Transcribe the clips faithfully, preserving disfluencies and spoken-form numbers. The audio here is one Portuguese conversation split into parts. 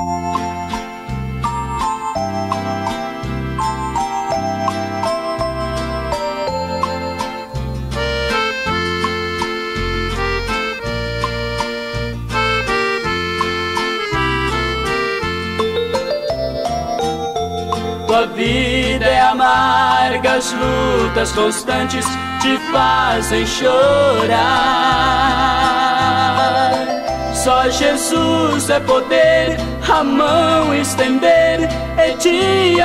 Tua vida é amarga, as lutas constantes te fazem chorar. Só Jesus é poder, a mão estender e te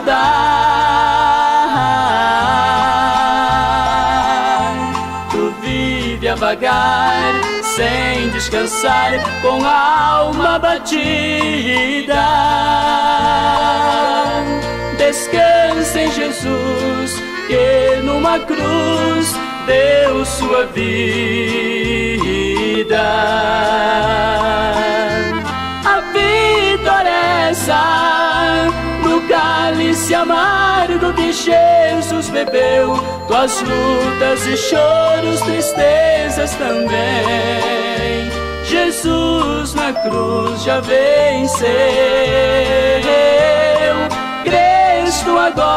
ajudar. Tu vive a vagar, sem descansar, com a alma batida. Descansa em Jesus, que numa cruz deu sua vida. A vitória é essa, no cálice amargo que Jesus bebeu. Tuas lutas e choros, tristezas também, Jesus na cruz já venceu. Cristo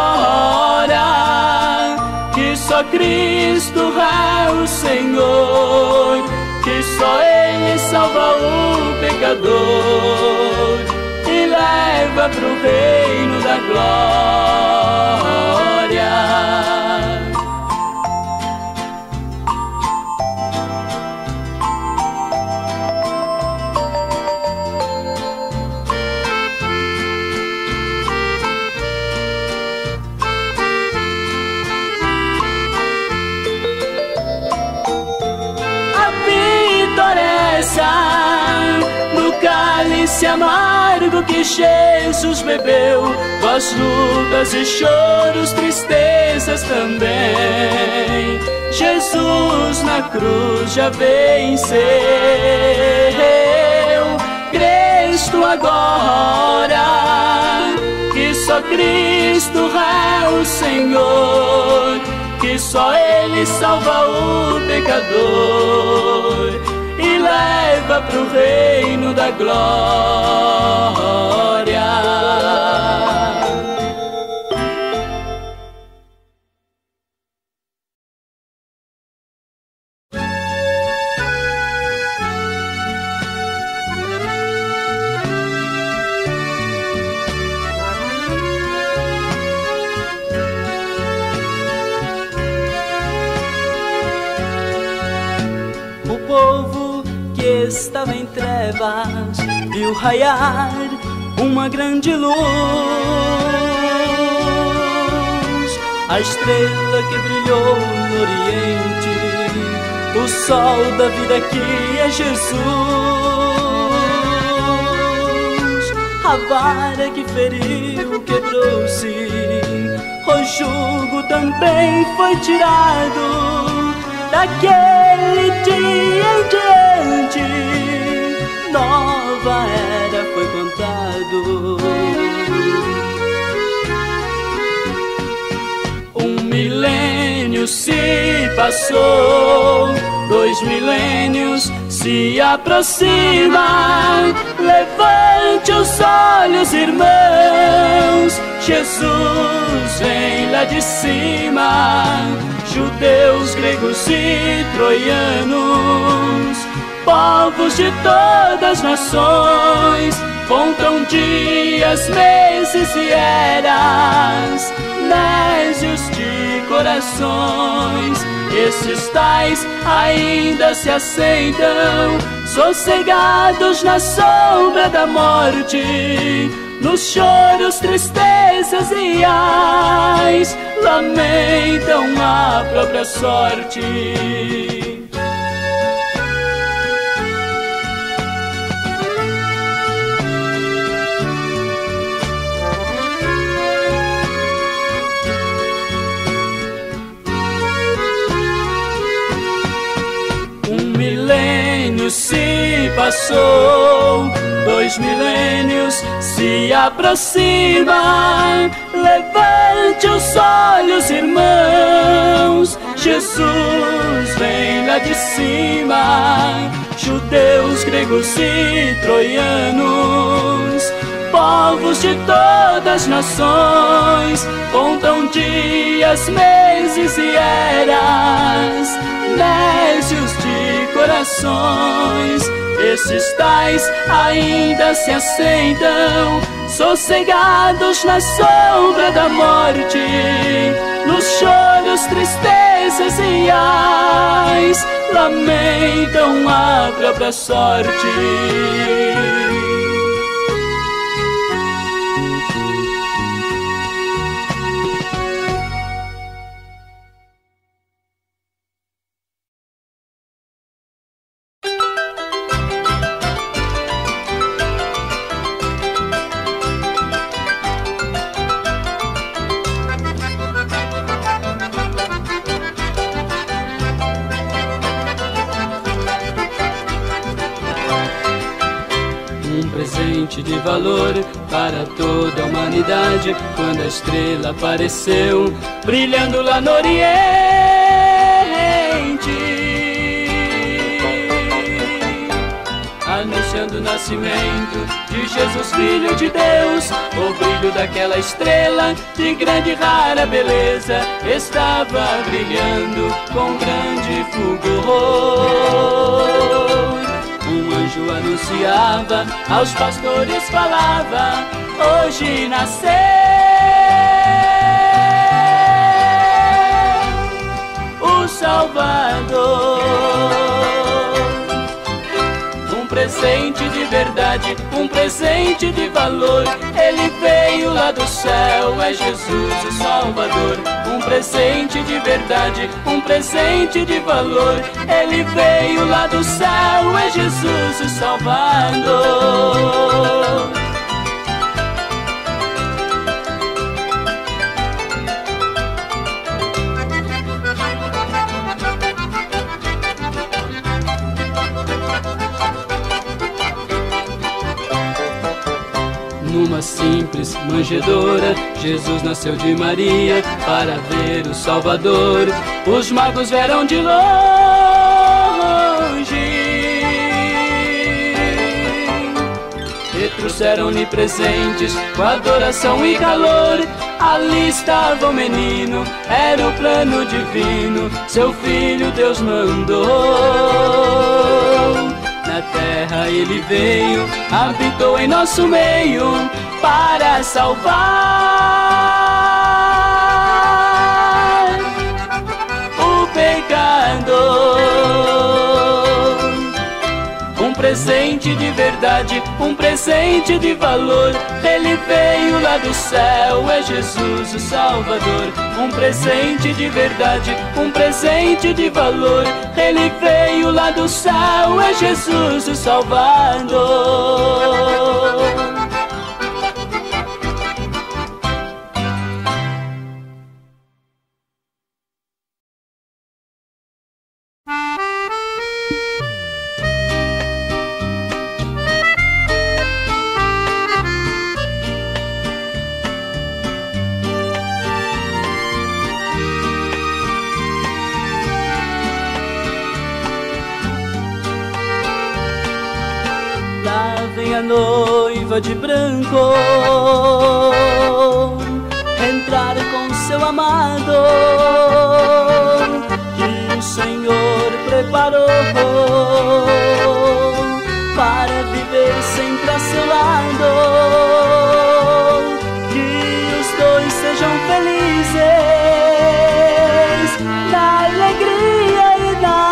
agora, que só Cristo é o Senhor, que só Ele salva o pecador e leva pro reino da glória. No cálice amargo que Jesus bebeu, tuas lutas e choros, tristezas também, Jesus na cruz já venceu. Cristo agora, que só Cristo é o Senhor, que só Ele salva o pecador e leva pro reino da glória. O povo que estava em trevas viu raiar uma grande luz, a estrela que brilhou no oriente, o sol da vida que é Jesus. A vara que feriu quebrou-se, o jugo também foi tirado. Daquele dia em diante, nova era foi contado. Um milênio se passou, dois milênios se aproximam. Levante os olhos, irmãos, Jesus vem lá de cima. Judeus, gregos e troianos, povos de todas as nações, contam dias, meses e eras, nésios de corações. Esses tais ainda se assentam, sossegados na sombra da morte, nos choros, tristezas e ais, lamentam a própria sorte. Um milênio se passou, dois milênios se aproximam. Levante os olhos, irmãos, Jesus vem lá de cima. Judeus, gregos e troianos, povos de todas as nações contam dias, meses e eras, nécios de corações. Esses tais ainda se assentam, sossegados na sombra da morte, nos choros, tristezas e ais, lamentam a própria sorte. De valor para toda a humanidade, quando a estrela apareceu, brilhando lá no Oriente, anunciando o nascimento de Jesus, Filho de Deus. O brilho daquela estrela de grande e rara beleza estava brilhando com grande fulgor. Um anjo anunciava, aos pastores falava: hoje nasceu o Salvador. Um presente de verdade, um presente de valor. Ele veio lá do céu, é Jesus o Salvador. Um presente de verdade, um presente de valor. Ele veio lá do céu, é Jesus o Salvador. Numa simples manjedoura, Jesus nasceu de Maria para ver o Salvador. Os magos vieram de longe e trouxeram-lhe presentes com adoração e calor. Ali estava o menino, era o plano divino, seu filho Deus mandou. Na terra ele veio, habitou em nosso meio para salvar o pecador. Um presente de verdade, um presente de valor. Ele veio lá do céu, é Jesus o Salvador. Um presente de verdade, um presente de valor. Ele veio lá do céu, é Jesus o Salvador. A noiva de branco entrar com seu amado, que o Senhor preparou para viver sempre a seu lado. Que os dois sejam felizes na alegria e na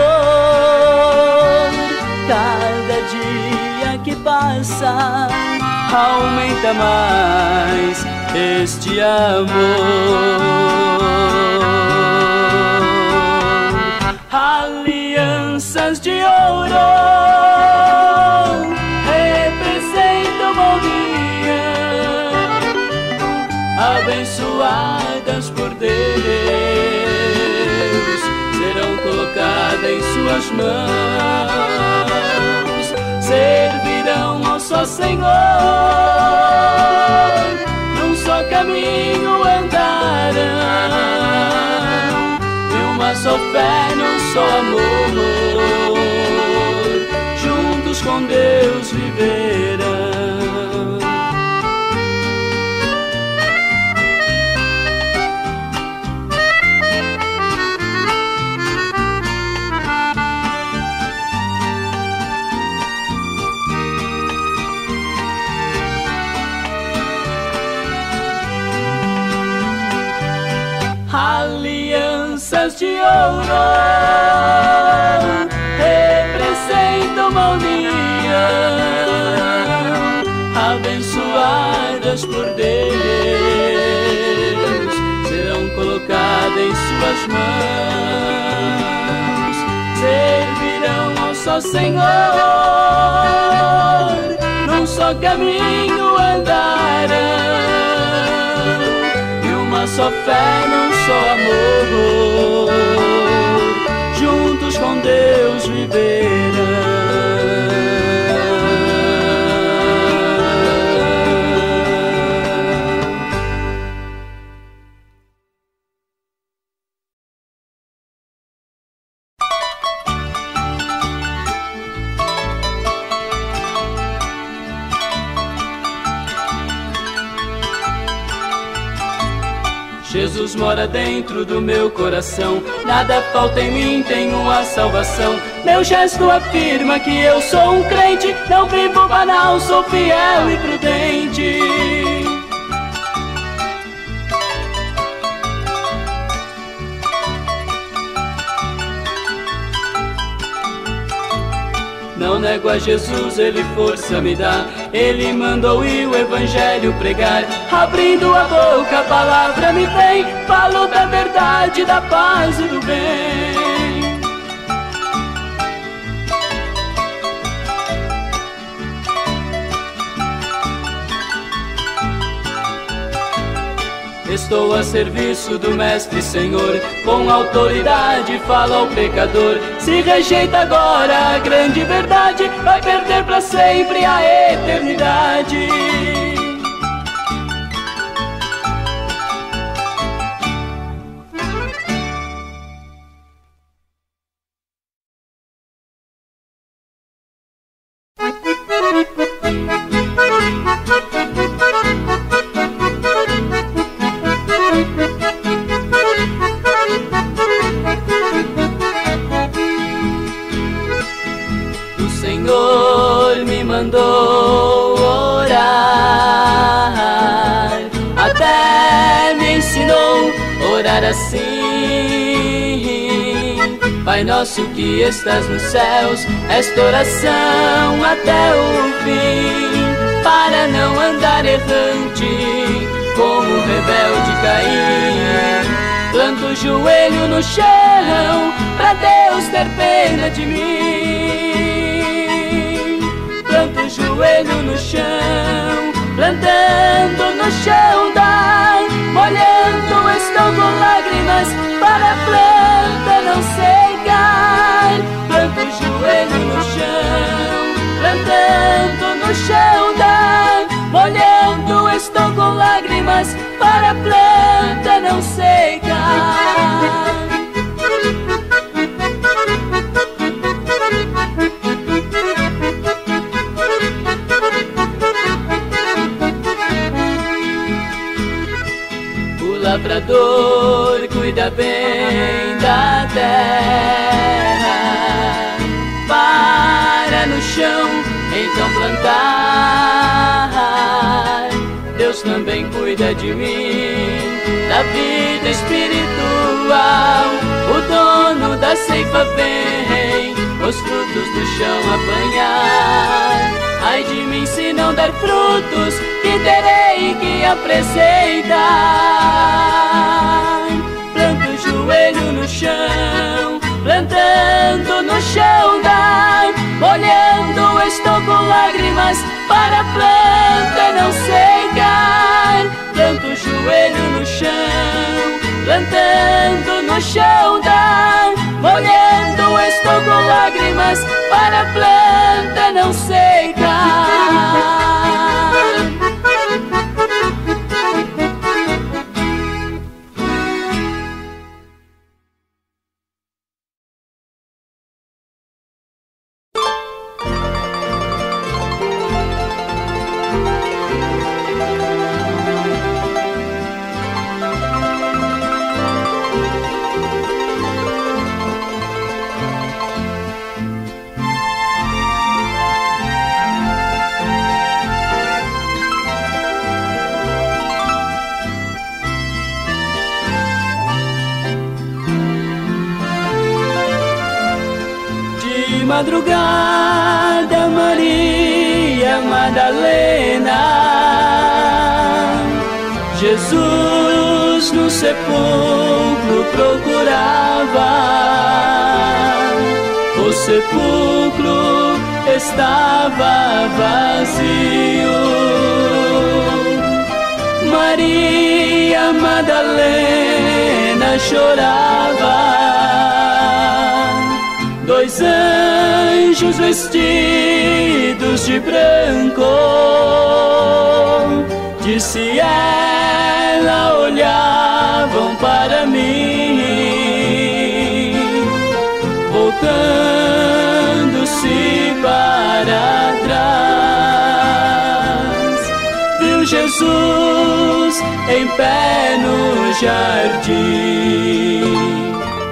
dor. Cada dia que passa aumenta mais este amor. Alianças de ouro representam bom dia, abençoadas por Deus, serão colocadas em suas mãos, servirão ao só Senhor, num só caminho andarão, e uma só fé, num só amor, juntos com Deus viverão. lâmpadas de ouro representam uma união, abençoadas por Deus, serão colocadas em suas mãos, servirão ao só Senhor, num só caminho andarão, e uma só fé, num só amor, juntos com Deus viverão. Jesus mora dentro do meu coração, nada falta em mim, tenho a salvação. Meu gesto afirma que eu sou um crente, não vivo banal, sou fiel e prudente. Não nego a Jesus, Ele força me dá. Ele mandou ir o Evangelho pregar. Abrindo a boca, a palavra me vem. Falo da verdade, da paz e do bem. Estou a serviço do Mestre Senhor, com autoridade falo ao pecador. Se rejeita agora a grande verdade, vai perder para sempre a eternidade. Assim, Pai nosso que estás nos céus, esta oração até o fim, para não andar errante como o rebelde Caim. Planto o joelho no chão pra Deus ter pena de mim. Planto o joelho no chão, plantando no chão dai, molhando estou com lágrimas para a planta não secar. Planto o joelho no chão, plantando no chão dai, molhando estou com lágrimas para a planta não secar. Lavrador cuida bem da terra, para no chão então plantar. Deus também cuida de mim, da vida espiritual. O dono da ceifa vem os frutos do chão apanhar. Ai de mim se não der frutos, que terei que apresentar. Planto o joelho no chão, plantando no chão dai, molhando estou com lágrimas para a planta não secar. Planto o joelho no chão, plantando no chão dai, molhando estou com lágrimas para a planta não secar. madrugada, Maria Madalena, Jesus no sepulcro procurava. O sepulcro estava vazio. Maria Madalena chorava. Dois anjos vestidos de branco, disse ela, olhavam para mim, voltando-se para trás, viu Jesus em pé no jardim.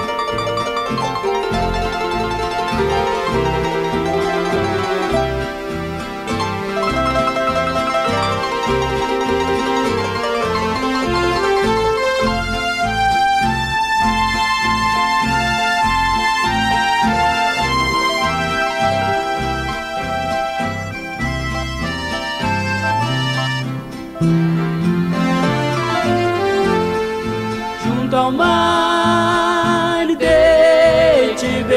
Ao mar de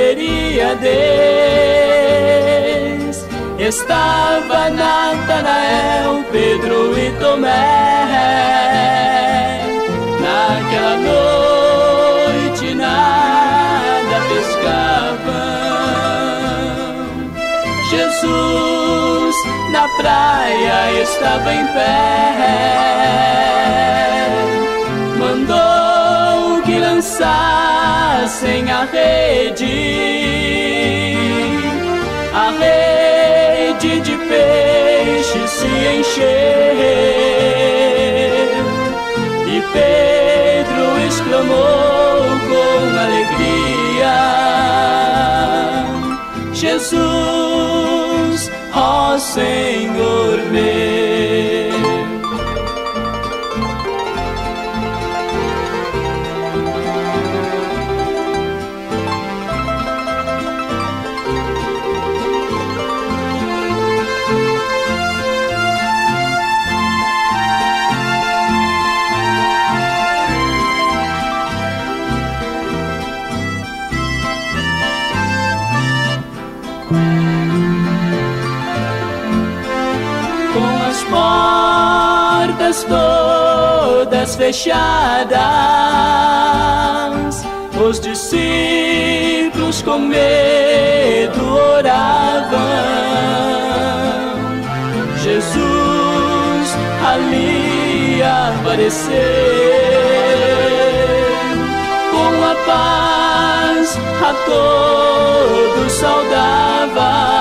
Tiberíades estava Natanael, Pedro e Tomé. Naquela noite nada pescavam. Jesus na praia estava em pé, mandou que lançassem a rede, a rede de peixe se encheu, e Pedro exclamou com alegria: Jesus, ó Senhor meu. Portas todas fechadas, os discípulos com medo oravam. Jesus ali apareceu, com a paz a todos saudava.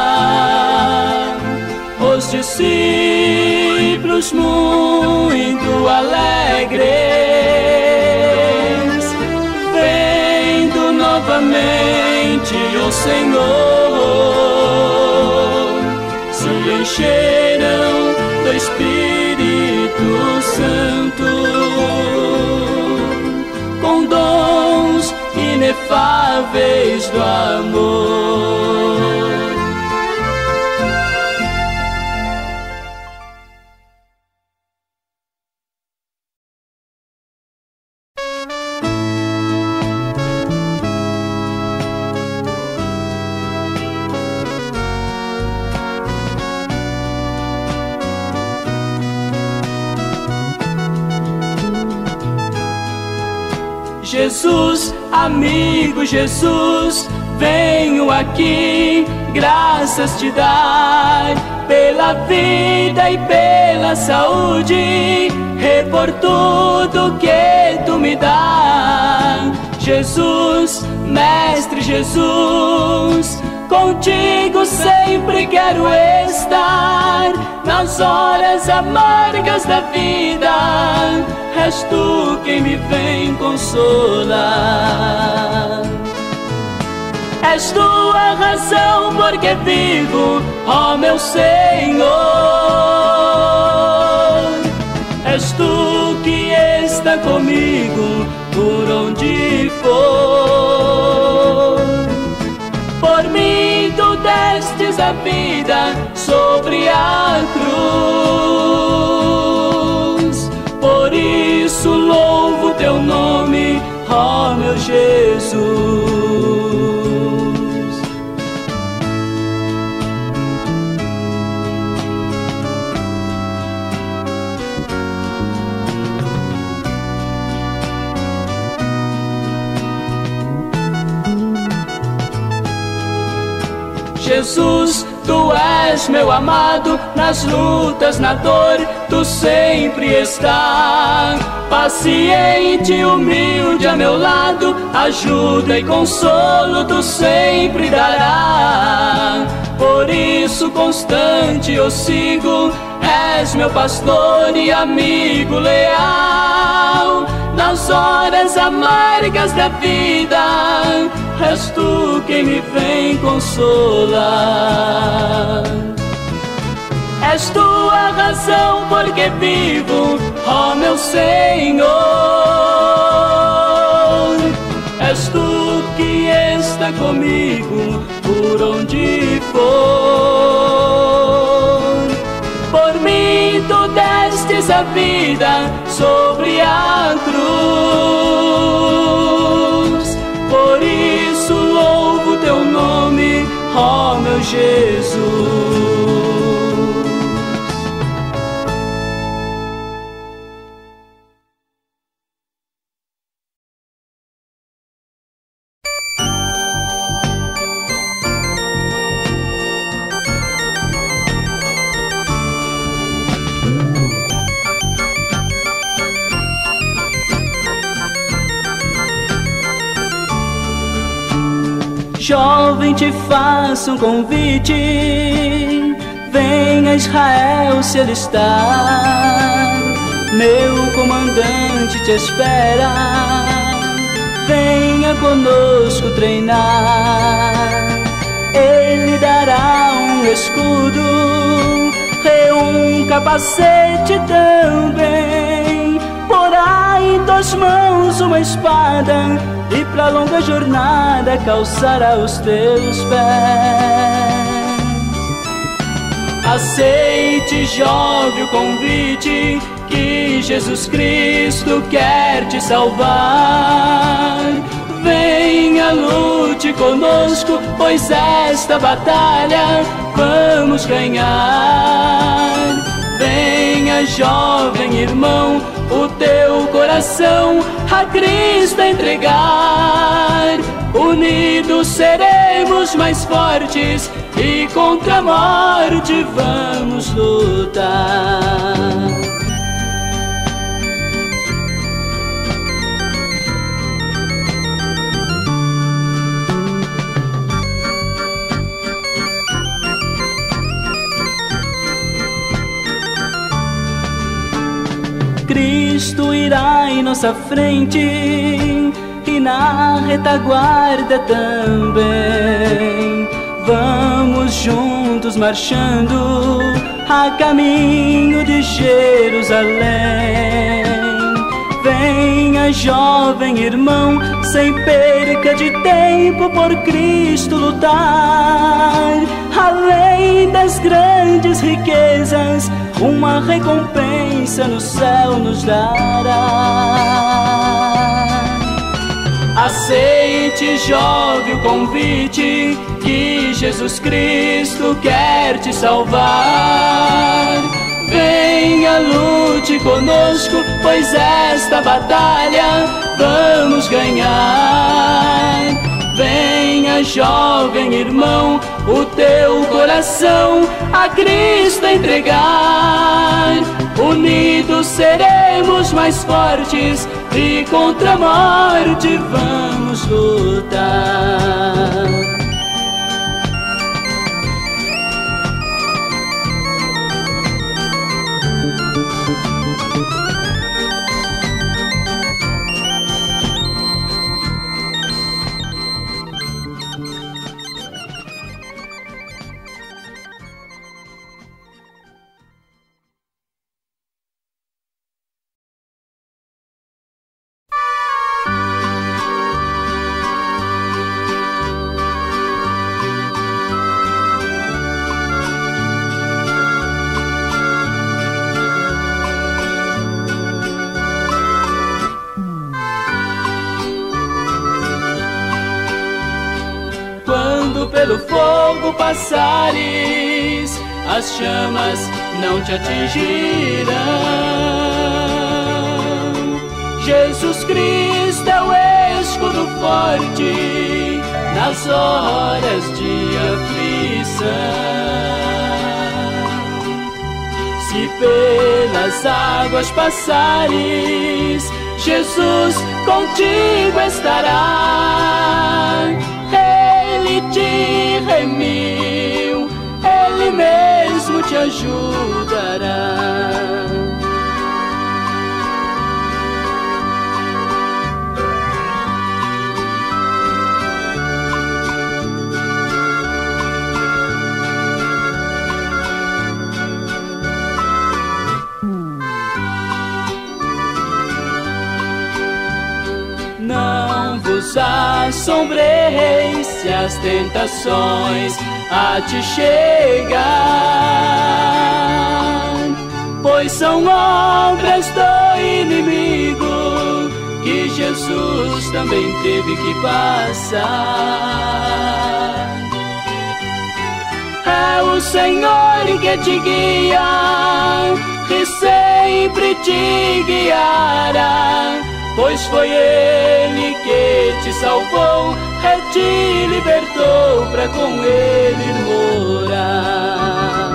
Os discípulos muito alegres, vendo novamente o Senhor, se encheram do Espírito Santo, com dons inefáveis do amor. Jesus, amigo Jesus, venho aqui graças te dar pela vida e pela saúde, e por tudo que tu me dá. Jesus, Mestre Jesus, contigo sempre quero estar, nas horas amargas da vida, és tu quem me vem consolar. És tu a razão porque vivo, ó meu Senhor. És tu que está comigo por onde for. Por mim tu minha vida sobre a cruz. Por isso louvo teu nome, ó meu Jesus. Jesus, tu és meu amado, nas lutas, na dor, tu sempre estás. Paciente, humilde a meu lado, ajuda e consolo tu sempre dará. Por isso constante eu sigo, és meu pastor e amigo leal. Nas horas amargas da vida, és tu quem me vem consolar. És tu a razão por que vivo, ó meu Senhor. És tu que está comigo por onde for. Por mim tu destes a vida sobre a cruz. Por isso louvo teu nome, ó meu Jesus. Jovem, te faço um convite, venha Israel se alistar. Meu comandante te espera, venha conosco treinar. Ele dará um escudo e um capacete também. Porá em tuas mãos uma espada e pra longa jornada calçará os teus pés. Aceite, jovem, o convite que Jesus Cristo quer te salvar. Venha, lute conosco, pois esta batalha vamos ganhar. Venha, jovem irmão, o teu coração a Cristo entregar. Unidos seremos mais fortes e contra a morte vamos lutar. Cristo irá em nossa frente e na retaguarda também. Vamos juntos marchando a caminho de Jerusalém. Venha, jovem irmão, sem perca de tempo por Cristo lutar. Além das grandes riquezas, uma recompensa no céu nos dará. Aceite, jovem, o convite que Jesus Cristo quer te salvar. Venha, lute conosco, pois esta batalha vamos ganhar. Venha, jovem irmão, o teu coração a Cristo entregar. Unidos seremos mais fortes e contra a morte vamos lutar. fogo passares, as chamas não te atingirão. Jesus Cristo é o escudo forte nas horas de aflição. Se pelas águas passares, Jesus contigo estará. Ele te remiu, Ele mesmo te ajudará. Não vos assombreis se as tentações a te chegar, pois são obras do inimigo que Jesus também teve que passar. É o Senhor que te guia, que sempre te guiará, pois foi Ele que te salvou e te libertou para com Ele morar.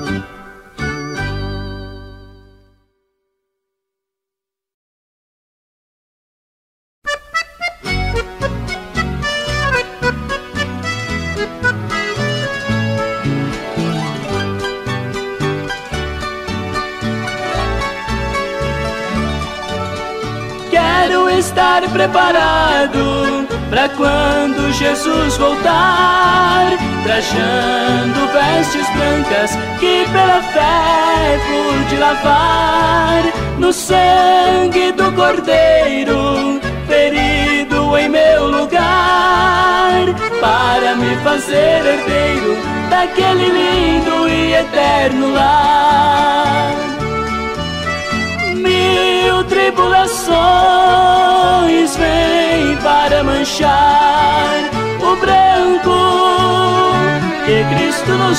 Quero estar preparado para quando Jesus voltar, trajando vestes brancas que pela fé pude lavar no sangue do Cordeiro, ferido em meu lugar, para me fazer herdeiro daquele lindo e eterno lar. Mil tribulações vêm para manchar o branco que Cristo nos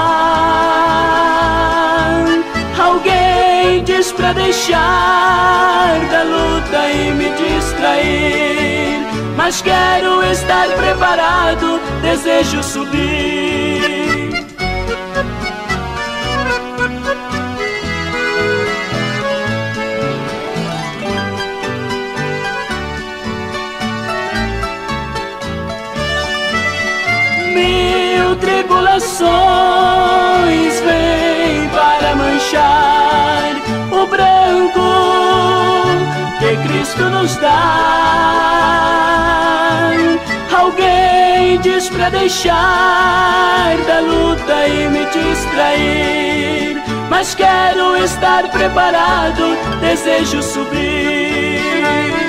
dá. Alguém diz pra deixar da luta e me distrair, mas quero estar preparado, desejo subir. Mil tribulações vêm para manchar o branco que Cristo nos dá. Alguém diz pra deixar da luta e me distrair, mas quero estar preparado, desejo subir.